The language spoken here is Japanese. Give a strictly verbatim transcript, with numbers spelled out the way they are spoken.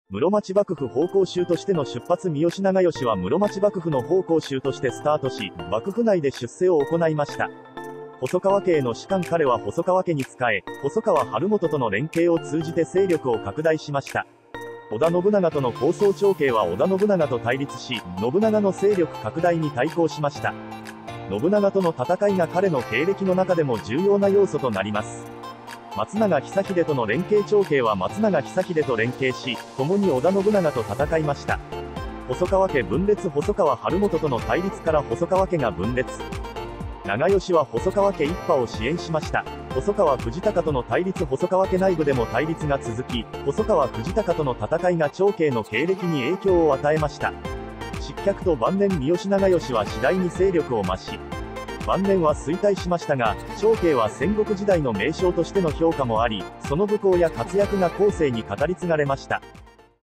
室町幕府奉公衆としての出発。三好長慶は室町幕府の奉公衆としてスタートし、幕府内で出世を行いました。細川家への仕官。彼は細川家に仕え、細川晴元との連携を通じて勢力を拡大しました。織田信長との抗争。長慶は織田信長と対立し、信長の勢力拡大に対抗しました。信長との戦いが彼の経歴の中でも重要な要素となります。松永久秀との連携。長慶は松永久秀と連携し、共に織田信長と戦いました。細川家分裂。細川晴元との対立から細川家が分裂。長慶は細川家一派を支援しました。細川藤孝との対立。細川家内部でも対立が続き、細川藤孝との戦いが長慶の経歴に影響を与えました。失脚と晩年。三好長慶は次第に勢力を増し、晩年は衰退しましたが、長慶は戦国時代の名将としての評価もあり、その武功や活躍が後世に語り継がれました。